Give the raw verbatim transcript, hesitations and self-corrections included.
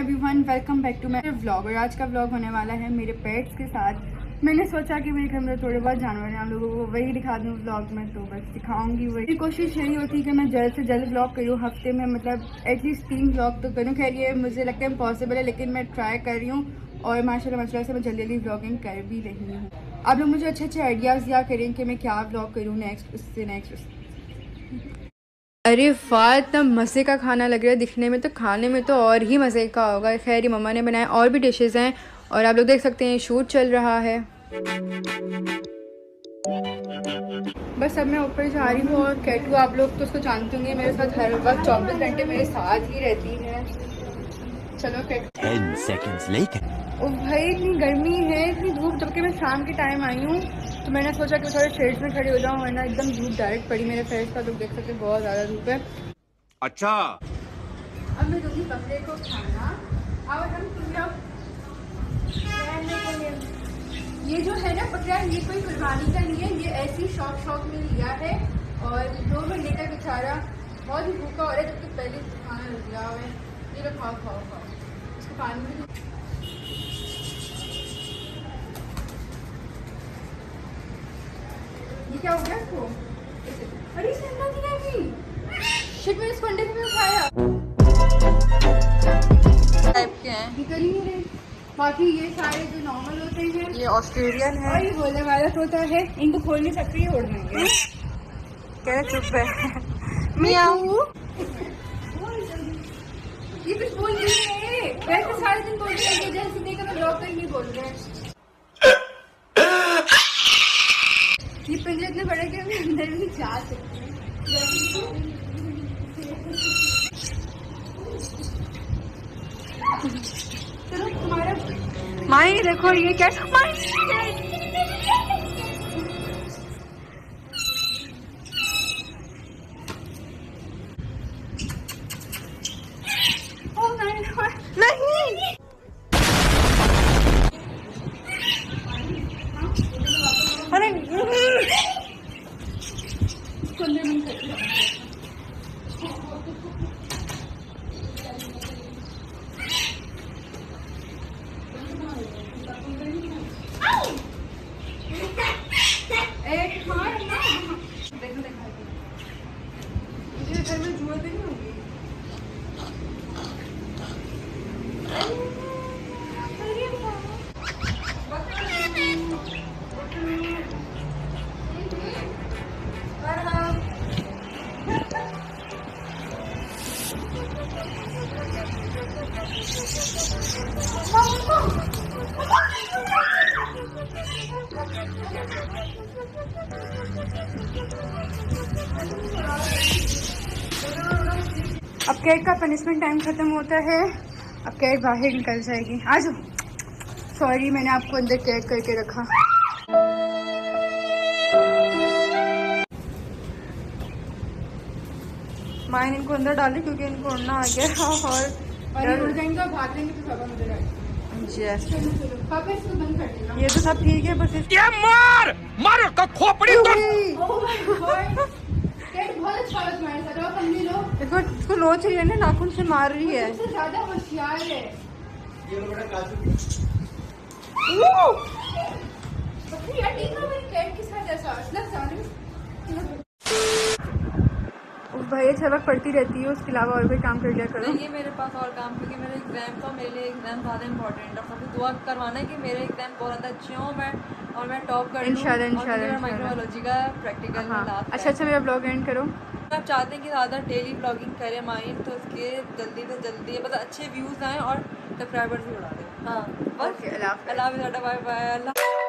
Everyone, welcome back to my vlog. और आज का व्लॉग होने वाला है मेरे पेट्स के साथ। मैंने सोचा कि मेरे घर में थोड़े बहुत जानवर हैं, आप लोगों को वही दिखा दूँ व्लॉग में, तो बस दिखाऊंगी वही। मेरी कोशिश यही होती है कि मैं जल्द से जल्द व्लॉग करूँ, हफ्ते में मतलब एटलीस्ट तीन व्लॉग तो करूँ। खैर ये मुझे लगता है इम्पॉसिबल है, लेकिन मैं ट्राई कर रही हूँ और माशाल्लाह माशाल्लाह से मैं जल्दी जल्दी व्लॉगिंग कर भी रही हूँ। आप लोग मुझे अच्छे अच्छे आइडियाज़ दिया करें कि मैं क्या व्लॉग करूँ नेक्स्ट, उससे नेक्स्ट। अरे वाह, इतना मज़े का खाना लग रहा है दिखने में, तो खाने में तो और ही मज़े का होगा। खैर ये मम्मा ने बनाया, और भी डिशेस हैं और आप लोग देख सकते हैं शूट चल रहा है। बस अब मैं ऊपर जा रही हूँ और कैटू आप लोग तो उसको जानते होंगे, मेरे साथ हर वक्त चौबीस घंटे मेरे साथ ही रहती है। चलो कैटू। Ten seconds later. ओ भाई इतनी गर्मी है, इतनी धूप, जबकि मैं शाम के टाइम आई हूँ तो मैंने सोचा कि थोड़े शेड्स में खड़ी हो जाऊँ, वरना एकदम धूप डायरेक्ट पड़ी मेरे फेस पर। लोग देख सकते हैं बहुत ज़्यादा धूप है। अच्छा अब मैं दूंगी बकरे को खाना और हम ये जो है ना बकरा, ये कोई कुर्बानी का नहीं है, ये ऐसी शौक शौक में लिया है। और दो महीने का बेचारा बहुत ही भूखा हो रहा है, जबकि पहले खाना लग गया हुआ है। ये लोग खाओ खाओ खाओ, इसको पानी में। ये क्या हो गया इसको? अरे इसने अंडा दिया अभी। शिट, मैंने इसको अंडे को भी उठाया। टाइप के हैं ये कर ही नहीं रहे। बाकी ये सारे जो नॉर्मल होते हैं, ये ऑस्ट्रेलियन है और ये बोलने वाला होता है, इनको खोल नहीं सकते, ये उड़ जाएंगे। क्या चुप है मियाऊ। ये कुछ बोल नहीं रहे, वैसे सारे दिन बोल रहे हैं, जैसे देखा मैं ब्लॉग ही नहीं बोल रहे। ये पिंजरे इतने बड़े कि हम अंदर भी जा सकते हैं। चलो तुम्हारा माई देखो ये क्या माई ओ नहीं नहीं। अरे इसको अंदर बंद कर दिया। एक मार ना, देखो देखो मुझे घर में जुआ तो नहीं होगी। अब कैट का पनिशमेंट टाइम खत्म होता है, अब कैट बाहर निकल जाएगी। आ जाओ। सॉरी मैंने आपको अंदर कैद करके रखा। माइन इनको अंदर डाली क्योंकि इनको उड़ना आ गया और और उड़ जाएंगे और भाग लेंगे तो पापा मुझे डालेंगे। पापा इसको बंद कर देना। ये तो सब ठीक है, बस इस... ये मार मार का खोपड़ी तो ओह माय गॉड, कैट बहुत अच्छा है तुम्हारे साथ। और पन्नी लो, देखो इसको लो चाहिए ना, नाखून से मार रही है। सबसे ज्यादा होशियार है ये लो बेटा। बकरी यार ठीक है, मेरी कैट के साथ ऐसा लग जा रही। भाई छलक पड़ती रहती है, उसके अलावा और कोई काम कर लिया करो। ये मेरे पास और काम, क्योंकि मेरे एग्जाम था, मेरे लिए एग्जाम ज़्यादा इंपॉर्टेंट है। सबसे दुआ करवाना है कि मेरे एग्जाम बहुत ज़्यादा अच्छे हों मैं और मैं टॉप कर इंशाल्लाह इंशाल्लाह। माइक्रोबायोलॉजी का प्रैक्टिकल हाँ। लास्ट। अच्छा अच्छा, मेरा ब्लॉग एंड करो। आप चाहते हैं कि ज़्यादा डेली ब्लॉगिंग करें माइन, तो उसके जल्दी से जल्दी मतलब अच्छे व्यूज़ आएँ और सब्सक्राइबर्स भी बढ़ा दें। हाँ बस, ओके, अल्लाह हाफ़िज़। अल्लाह हाफ़िज़, बाय बाय, अल्लाह।